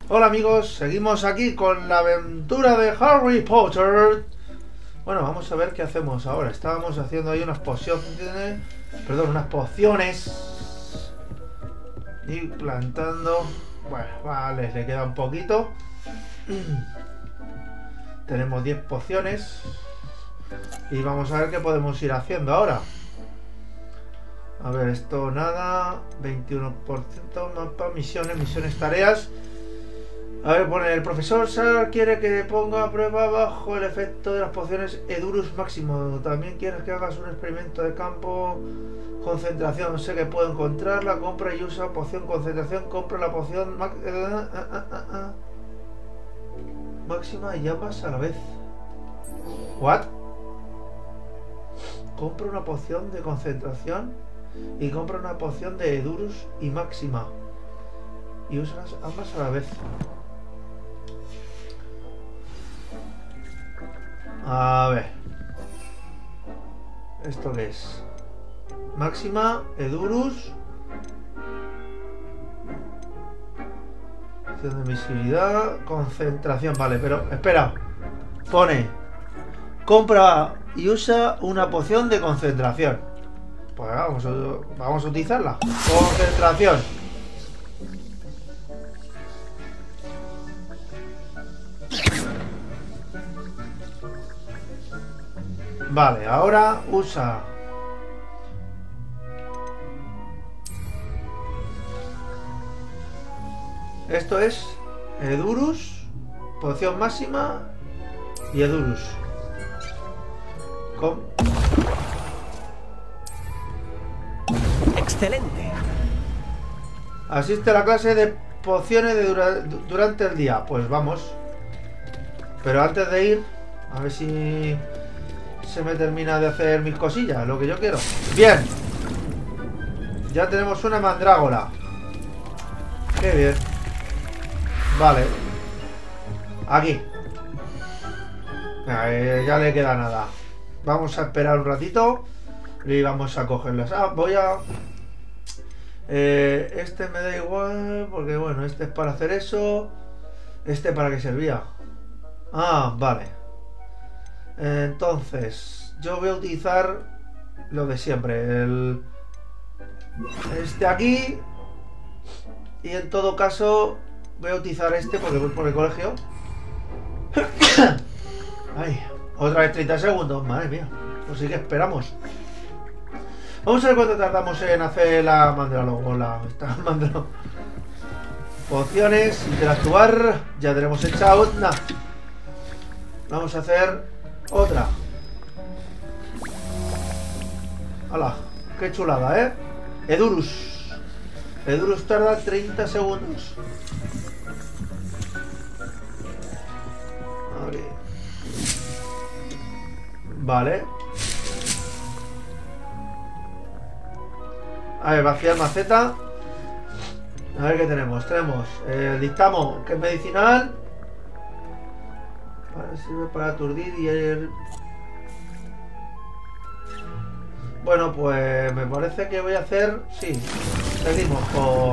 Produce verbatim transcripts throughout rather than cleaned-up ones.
Hola amigos, seguimos aquí con la aventura de Harry Potter. Bueno, vamos a ver qué hacemos ahora. Estábamos haciendo ahí unas pociones, perdón, unas pociones y plantando. Bueno, vale, le queda un poquito. Tenemos diez pociones y vamos a ver qué podemos ir haciendo ahora. A ver, esto nada. veintiuno por ciento mapa, misiones, misiones, tareas. A ver, pone, el profesor Sar quiere que ponga a prueba bajo el efecto de las pociones Edurus máximo. También quieres que hagas un experimento de campo. Concentración, sé que puedo encontrarla. Compra y usa poción concentración. Compra la poción ma ah, ah, ah, ah. máxima y ambas a la vez. ¿What? Compra una poción de concentración y compra una poción de Edurus y máxima. Y usas ambas a la vez. A ver. ¿Esto qué es? Máxima, Edurus. Acción de visibilidad, concentración. Vale, pero espera. Pone: compra y usa una poción de concentración. Pues vamos a, vamos a utilizarla. Concentración. Vale, ahora usa. Esto es Edurus, poción máxima y Edurus. Com Excelente. Asiste a la clase de pociones de dura durante el día. Pues vamos. Pero antes de ir, a ver si se me termina de hacer mis cosillas, lo que yo quiero. Bien. Ya tenemos una mandrágora. Qué bien. Vale. Aquí. Eh, ya le queda nada. Vamos a esperar un ratito y vamos a cogerlas. Ah, voy a... Eh, este me da igual porque bueno, este es para hacer eso. Este para qué servía. Ah, vale. Entonces, yo voy a utilizar lo de siempre, el este aquí, y en todo caso voy a utilizar este porque voy por el colegio. Ay, otra vez treinta segundos, madre mía, pues sí que esperamos. Vamos a ver cuánto tardamos en hacer la mandrágora, la esta mandrágora. Pociones, interactuar, ya tenemos hecha una. Vamos a hacer otra. ¡Hala! ¡Qué chulada, eh! Edurus. Edurus tarda treinta segundos. A ver. Vale. A ver, vaciar maceta. A ver qué tenemos. Tenemos el dictamo, que es medicinal. Sirve para aturdir y el... Bueno, pues me parece que voy a hacer... Sí, seguimos con...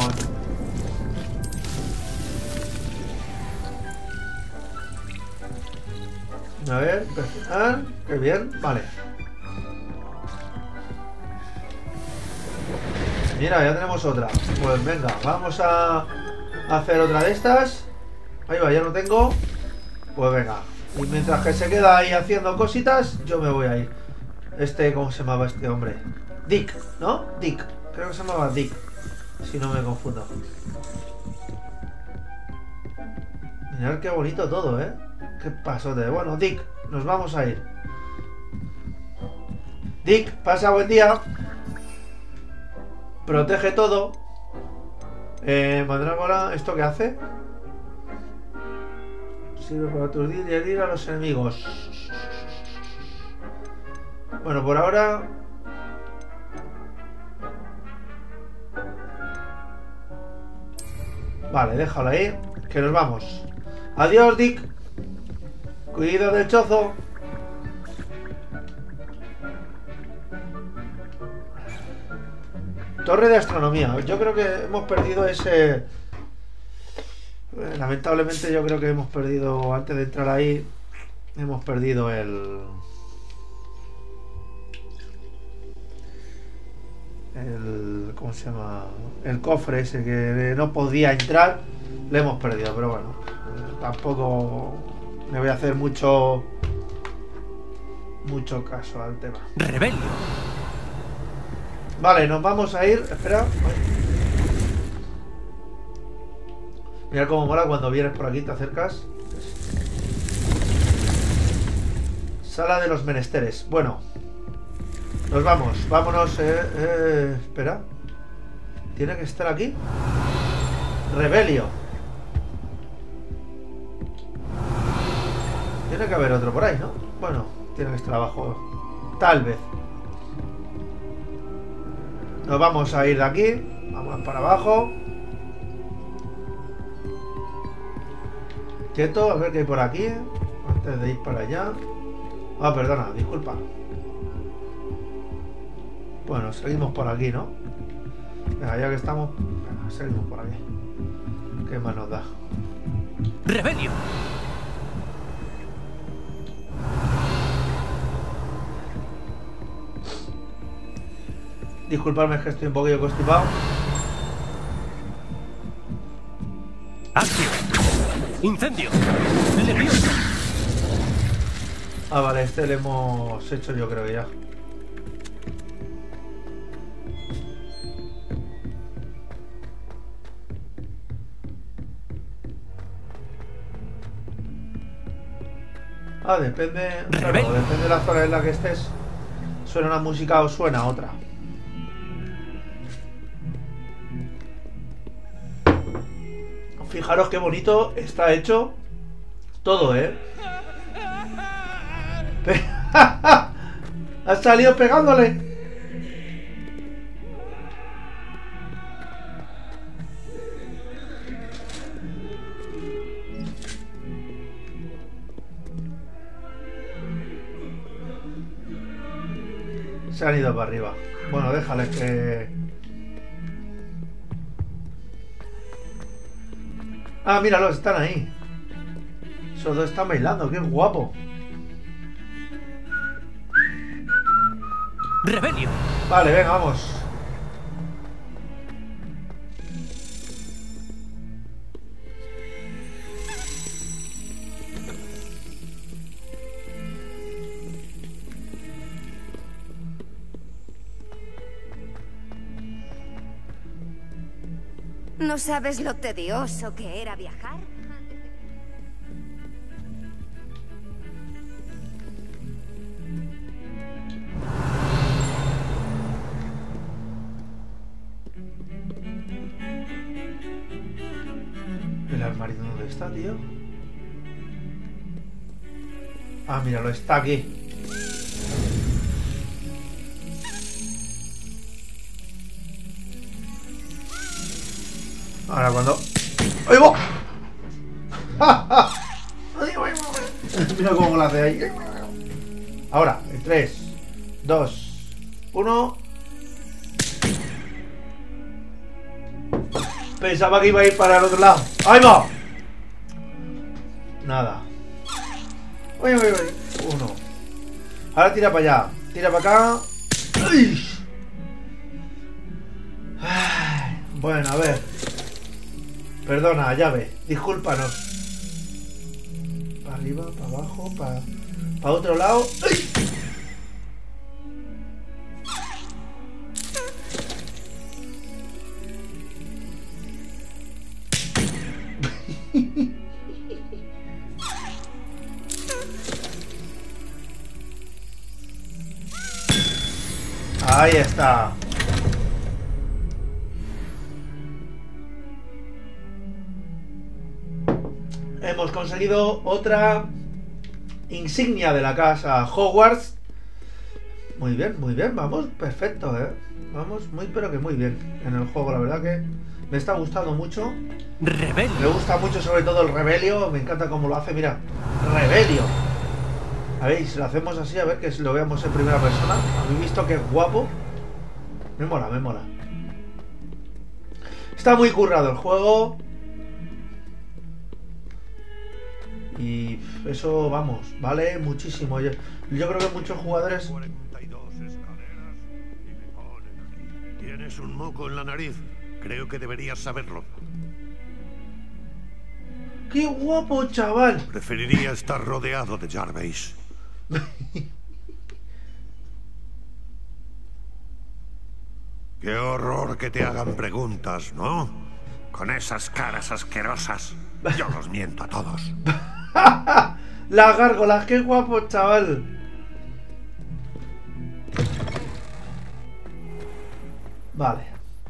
A ver, presionar. Qué bien, vale. Mira, ya tenemos otra. Pues venga, vamos a hacer otra de estas. Ahí va, ya no tengo. Pues venga. Y mientras que se queda ahí haciendo cositas, yo me voy a ir. Este, ¿cómo se llamaba este hombre? Dick, ¿no? Dick. Creo que se llamaba Dick. Si no me confundo. Mirad qué bonito todo, ¿eh? Qué pasote. Bueno, Dick, nos vamos a ir. Dick, pasa buen día. Protege todo. Eh, mandrágora, ¿esto qué hace? Sirve para aturdir y herir a los enemigos. Bueno, por ahora... Vale, déjalo ahí. Que nos vamos. Adiós, Dick. Cuidado del chozo. Torre de astronomía. Yo creo que hemos perdido ese... Eh, lamentablemente yo creo que hemos perdido, antes de entrar ahí, hemos perdido el... el ¿cómo se llama? El cofre ese que no podía entrar, le hemos perdido, pero bueno, eh, tampoco me voy a hacer mucho mucho caso al tema. Rebelio. Vale, nos vamos a ir, espera. Mira cómo mola cuando vienes por aquí, te acercas. Sala de los menesteres. Bueno, nos vamos, vámonos. Eh, eh, espera. ¿Tiene que estar aquí? Rebelio. Tiene que haber otro por ahí, ¿no? Bueno, tiene que estar abajo. Tal vez. Nos vamos a ir de aquí. Vamos para abajo. Quieto, a ver qué hay por aquí. Antes de ir para allá. Ah, perdona, disculpa. Bueno, seguimos por aquí, ¿no? Venga, ya que estamos, venga, seguimos por aquí. ¿Qué más nos da? Rebelio. Disculpadme, es que estoy un poquillo constipado. Acción. Incendio. Leviosa. Ah, vale, este le hemos hecho yo creo que ya. Ah, depende, claro, depende de la zona en la que estés. Suena una música o suena otra. Fijaros qué bonito está hecho todo, ¿eh? ¡Has salido pegándole! Se han ido para arriba. Bueno, déjales que... Ah, míralos, están ahí. Esos dos están bailando, qué guapo. Rebelio. Vale, venga, vamos. ¿No sabes lo tedioso que era viajar? ¿El armario dónde está, tío? Ah, míralo, está aquí. Ahora cuando... ¡Ahí va! Mira cómo lo hace ahí. Ahora, en tres, dos, uno. Pensaba que iba a ir para el otro lado. ¡Ahí va! Nada. Uy, uy, uy. Uno. Ahora tira para allá. Tira para acá. ¡Ay! Bueno, a ver. Perdona, llave. Discúlpanos. Para arriba, para abajo, para... Para otro lado. ¡Ay! Ahí está. Hemos conseguido otra insignia de la casa Hogwarts. Muy bien, muy bien, vamos, perfecto, eh. Vamos muy pero que muy bien en el juego, la verdad que me está gustando mucho. Rebelio. Me gusta mucho sobre todo el Rebelio, me encanta cómo lo hace, mira. Rebelio. A ver, si lo hacemos así, a ver que lo veamos en primera persona. ¿Habéis visto qué guapo? Me mola, me mola. Está muy currado el juego. Y eso, vamos, vale muchísimo. Yo, yo creo que muchos jugadores... cuarenta y dos escaleras y me ponen aquí. Tienes un moco en la nariz. Creo que deberías saberlo. ¡Qué guapo, chaval! Preferiría estar rodeado de Jarvis. Qué horror que te hagan preguntas, ¿no? Con esas caras asquerosas. Yo los miento a todos. Las gárgolas, qué guapo, chaval. Vale.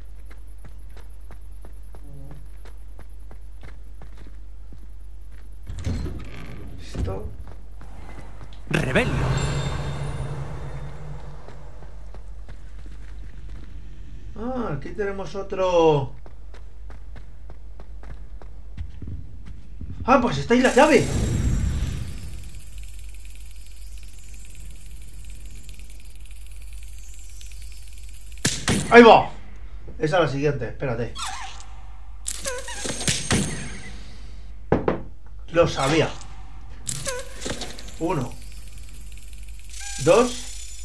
Esto. Rebelio. Ah, aquí tenemos otro. Ah, pues está ahí la llave. Ahí va. Esa es la siguiente, espérate. Lo sabía. Uno. Dos.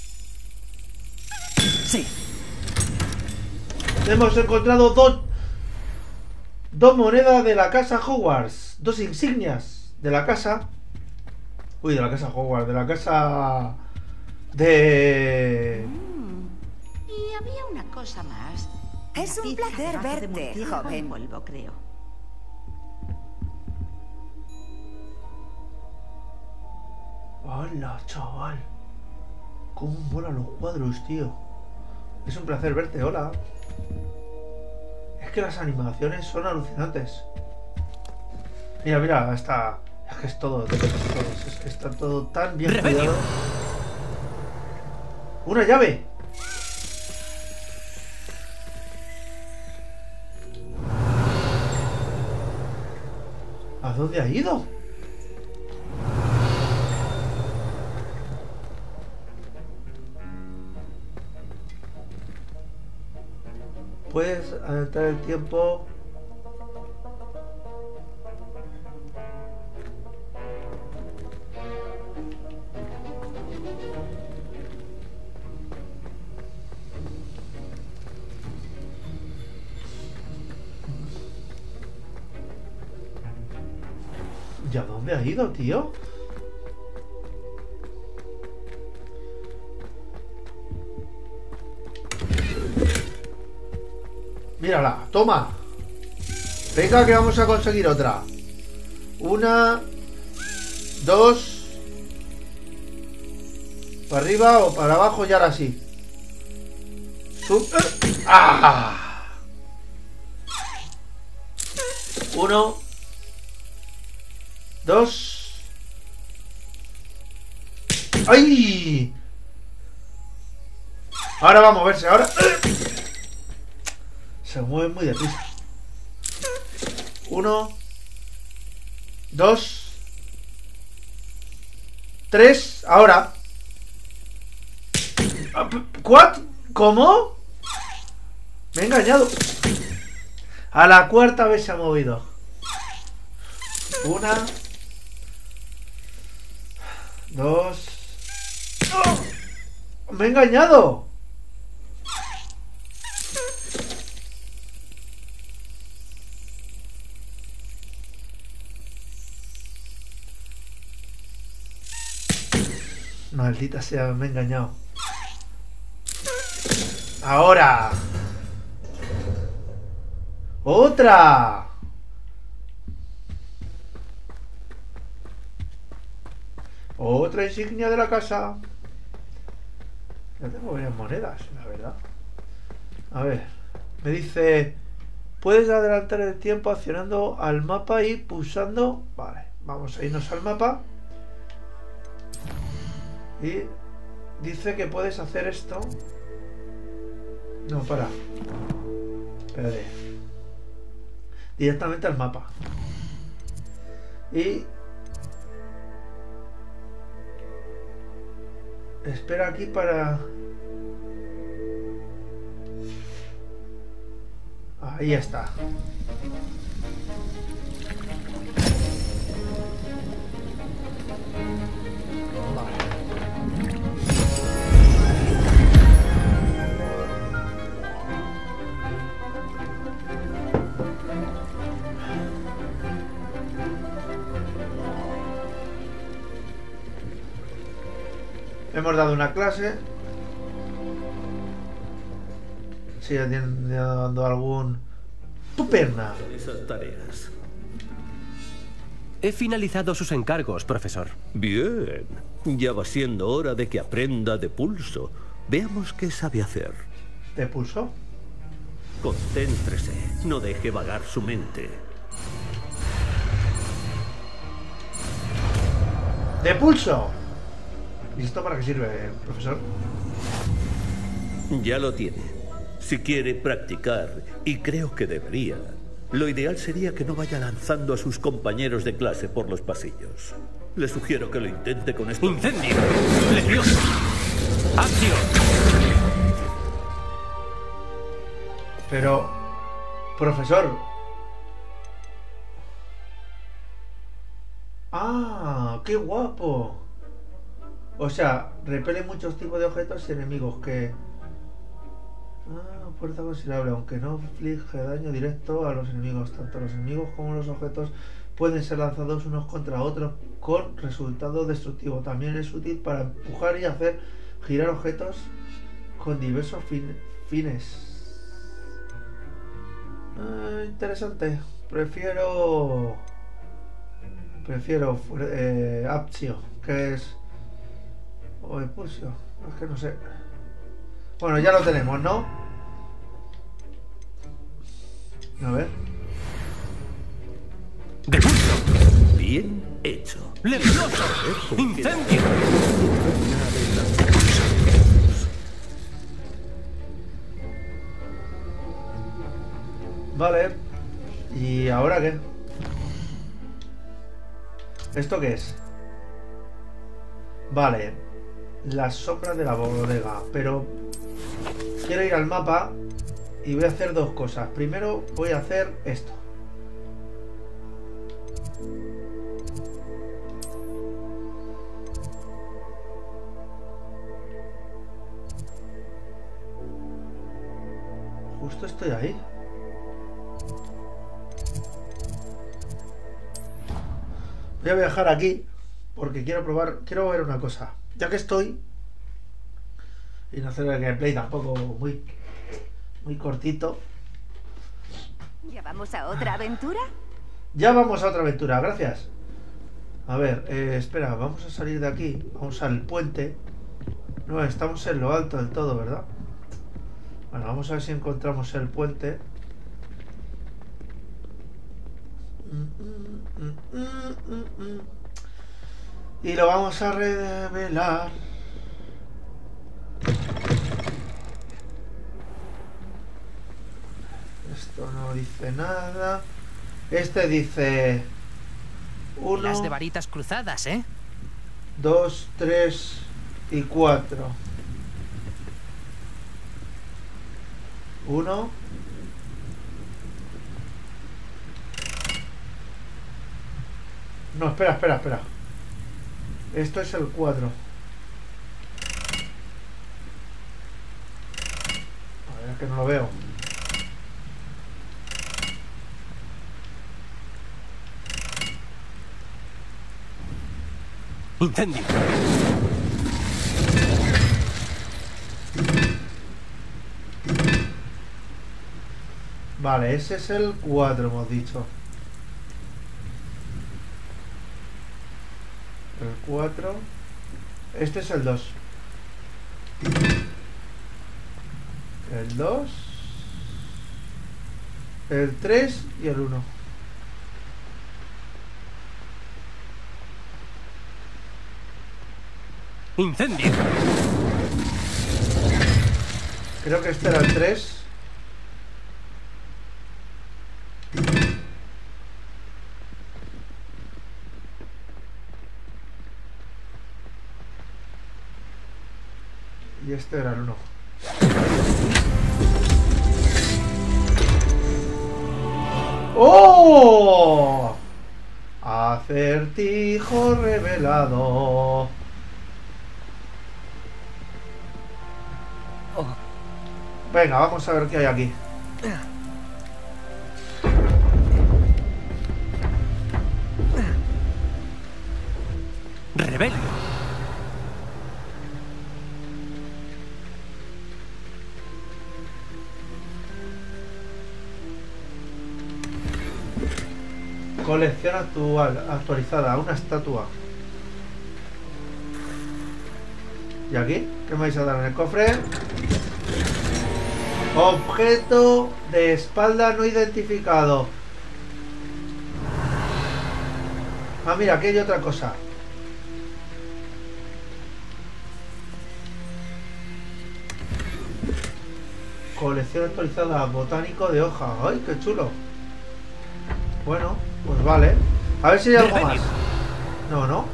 Sí. Hemos encontrado dos. Dos monedas de la casa Hogwarts. Dos insignias de la casa. Uy, de la casa Hogwarts. De la casa. De. Y había una cosa más. Es un placer verte, joven. En polvo, creo. ¡Hala, chaval! ¡Cómo molan los cuadros, tío! Es un placer verte, hola. Es que las animaciones son alucinantes. Mira, mira, está... Es que es todo, todo, todo es que está todo tan bien Rebelio. cuidado. ¡Una llave! ¿A dónde ha ido? Puedes adelantar el tiempo. ¿Y a dónde ha ido, tío? Mírala, toma. Venga, que vamos a conseguir otra. Una. Dos. Para arriba o para abajo y ahora sí. Sub. ¡Ah! Uno. Dos. ¡Ay! Ahora va a moverse, ahora. Se mueve muy deprisa. Uno. Dos. Tres. Ahora. ¿Cuatro? ¿Cómo? Me he engañado. A la cuarta vez se ha movido. Una. Dos. ¡Oh! Me he engañado. Maldita sea, me he engañado. Ahora. Otra. Otra insignia de la casa. Ya tengo varias monedas, la verdad. A ver. Me dice... Puedes adelantar el tiempo accionando al mapa y pulsando... Vale, vamos a irnos al mapa. Y dice que puedes hacer esto. No, para. Espérate. Directamente al mapa. Y espera aquí para... Ahí está. Hemos dado una clase. Sigue dando algún... ¡Tu perna! Esas tareas. He finalizado sus encargos, profesor. Bien. Ya va siendo hora de que aprenda de pulso. Veamos qué sabe hacer. ¿De pulso? Concéntrese. No deje vagar su mente. ¡De pulso! ¿Y esto para qué sirve, profesor? Ya lo tiene. Si quiere practicar, y creo que debería, lo ideal sería que no vaya lanzando a sus compañeros de clase por los pasillos. Le sugiero que lo intente con esto. ¡Incendio! ¡Leviosa! ¡Acción! Pero... Profesor... ¡Ah! ¡Qué guapo! O sea, repele muchos tipos de objetos y enemigos que... Ah, fuerza considerable, aunque no inflige daño directo a los enemigos. Tanto los enemigos como los objetos pueden ser lanzados unos contra otros con resultado destructivo. También es útil para empujar y hacer girar objetos con diversos fin fines. Ah, interesante. Prefiero... Prefiero eh, Aptio, que es... O Expulsio, es que no sé. Bueno, ya lo tenemos, ¿no? A ver. ¡De pulso! Bien hecho. ¡Leviosa! ¡Incendio! Vale. ¿Y ahora qué? ¿Esto qué es? Vale. Las sombras de la bodega. Pero quiero ir al mapa y voy a hacer dos cosas. Primero voy a hacer esto. Justo estoy ahí. Voy a viajar aquí porque quiero probar, quiero ver una cosa. Ya que estoy y no hacer el gameplay tampoco muy muy cortito. ¿Ya vamos a otra aventura? Ya vamos a otra aventura, gracias. A ver, eh, espera, vamos a salir de aquí. Vamos al puente. No, estamos en lo alto del todo, ¿verdad? Bueno, vamos a ver si encontramos el puente. Y lo vamos a revelar. Esto no dice nada. Este dice uno, Las de varitas cruzadas, ¿eh? dos, tres y cuatro. Uno. No, espera, espera, espera. Esto es el cuatro. A ver, es que no lo veo. ¡Incendio! Vale, ese es el cuatro, hemos dicho. El cuatro. Este es el dos. El dos. El tres y el uno. ¡Incendio! Creo que este era el tres. Y este era el uno. ¡Oh! Acertijo revelado. Venga, vamos a ver qué hay aquí. ¡Rebelde! Colección actual, actualizada, una estatua. ¿Y aquí? ¿Qué me vais a dar en el cofre? Objeto de espalda no identificado. Ah, mira, aquí hay otra cosa. Colección actualizada, botánico de hoja. ¡Ay, qué chulo! Bueno, pues vale. A ver si hay algo más. No, no.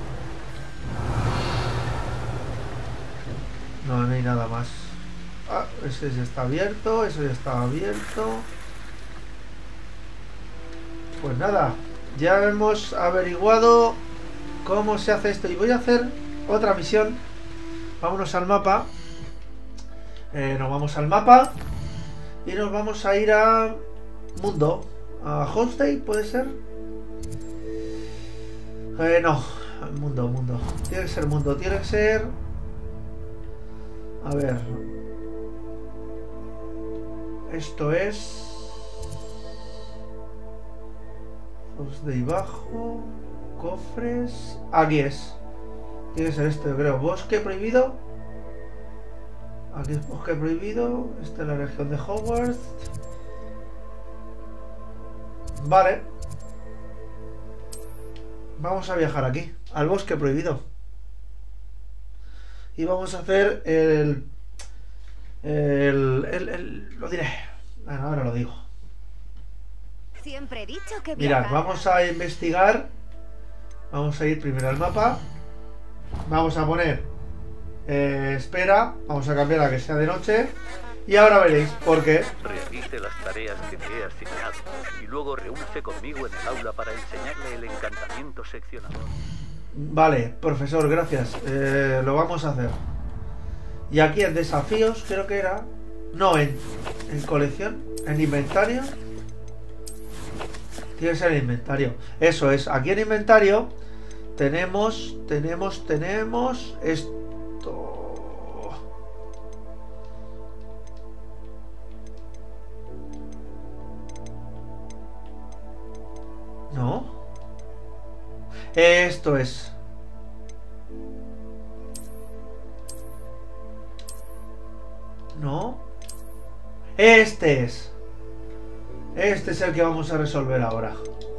No, no hay nada más. Ah, ese ya está abierto, eso ya está abierto. Pues nada, ya hemos averiguado cómo se hace esto. Y voy a hacer otra misión. Vámonos al mapa. Eh, nos vamos al mapa. Y nos vamos a ir a Mundo. A Homestay, ¿puede ser? Eh, no, Mundo, Mundo. Tiene que ser Mundo, tiene que ser... A ver. Esto es... Homestay bajo... Cofres... Aquí es. Tiene que ser esto, yo creo. Bosque prohibido. Aquí es bosque prohibido. Esta es la región de Hogwarts. Vale. Vamos a viajar aquí, al bosque prohibido. Y vamos a hacer el... El... el, el lo diré. Bueno, ahora lo digo. Siempre he dicho que Mirad, viajar. vamos a investigar. Vamos a ir primero al mapa. Vamos a poner... Eh, espera. Vamos a cambiar a que sea de noche. Y ahora veréis por qué. Realice las tareas que me he asignado y luego reúnase conmigo en el aula para enseñarle el encantamiento seccionador. Vale, profesor, gracias. Eh, lo vamos a hacer. Y aquí en desafíos, creo que era... No, en, en colección, en inventario. Tiene que ser en inventario. Eso es, aquí en inventario tenemos, tenemos, tenemos esto. No. Esto es. No. Este es. Este es el que vamos a resolver ahora.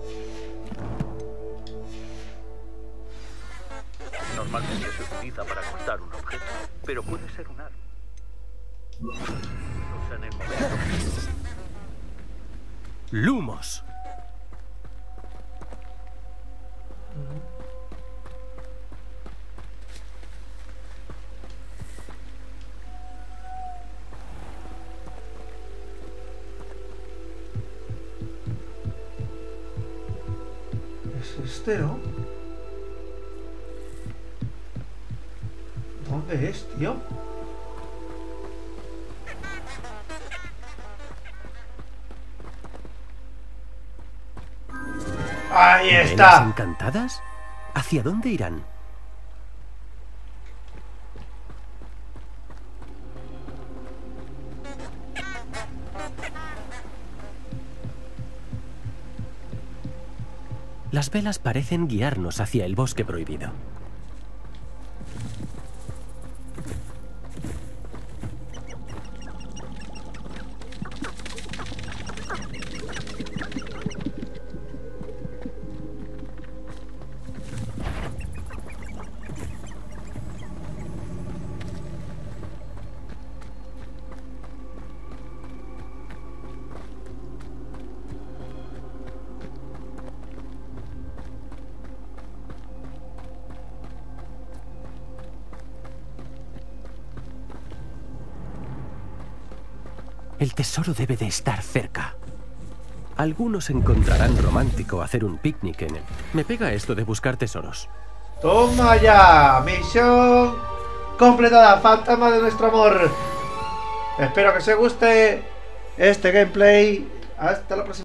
Normalmente se utiliza para cortar un objeto, pero puede ser un arma. Usa en el momento. Lumos. Es este, ¿no? ¿Dónde es, tío? ¡Ahí ¿Velas está! encantadas? ¿Hacia dónde irán? Las velas parecen guiarnos hacia el bosque prohibido. El tesoro debe de estar cerca. Algunos encontrarán romántico hacer un picnic en él. Me pega esto de buscar tesoros. ¡Toma ya! Misión completada, fantasma de nuestro amor. Espero que os guste este gameplay. Hasta la próxima.